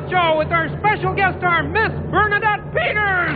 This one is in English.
show with our special guest star, Miss Bernadette Peters.